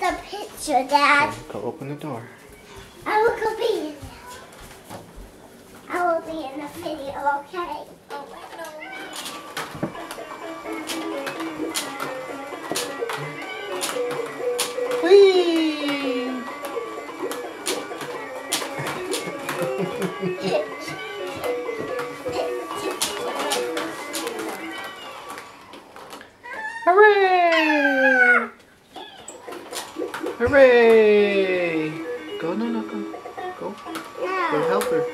the picture, Dad. Okay, go open the door. I will go be in there. I will be in the video, okay? Oh, wait, no. Whee! Hooray! Hooray! Go, no, go. Go help her.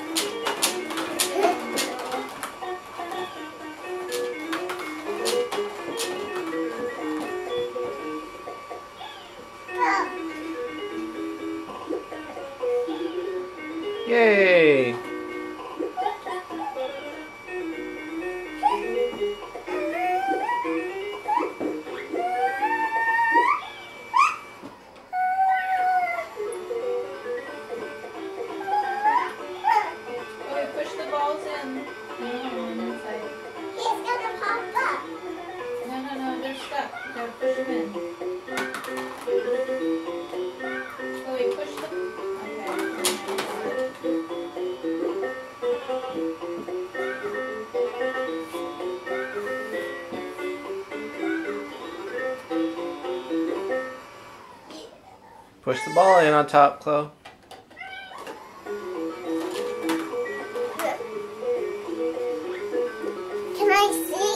Yay! Push the balls in. No, on the inside. He's gonna pop up. No, they're stuck. You gotta push them in. Chloe, push them. Push the ball in on top, Chloe. Can I see?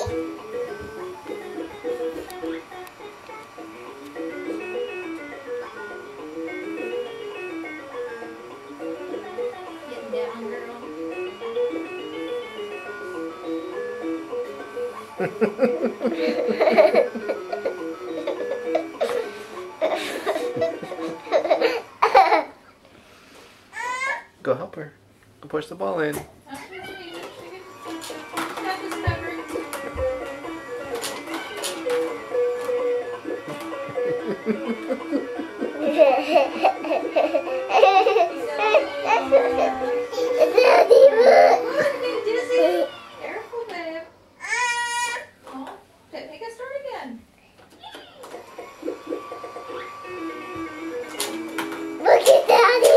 Getting down, girl. Go help her. Go push the ball in. Careful, babe. Oh, make it start again. Look at Daddy.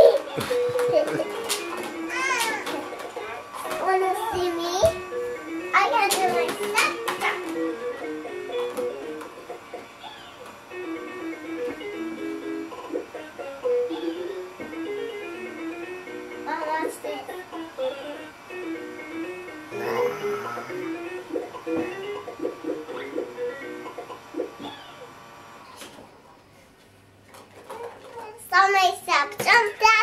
Wanna see me? I gotta do my stuff. Oh, what's this? Saw myself jump down.